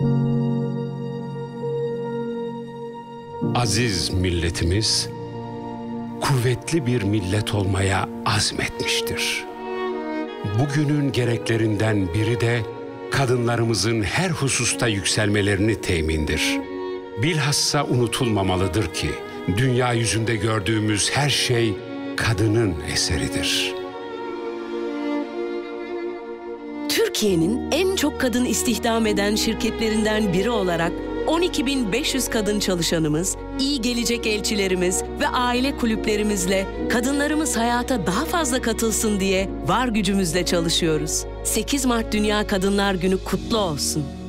Aziz milletimiz, kuvvetli bir millet olmaya azmetmiştir. Bugünün gereklerinden biri de kadınlarımızın her hususta yükselmelerini temindir. Bilhassa unutulmamalıdır ki, dünya yüzünde gördüğümüz her şey kadının eseridir. Türkiye'nin en çok kadın istihdam eden şirketlerinden biri olarak 12.500 kadın çalışanımız, iyi gelecek elçilerimiz ve aile kulüplerimizle kadınlarımız hayata daha fazla katılsın diye var gücümüzle çalışıyoruz. 8 Mart Dünya Kadınlar Günü kutlu olsun.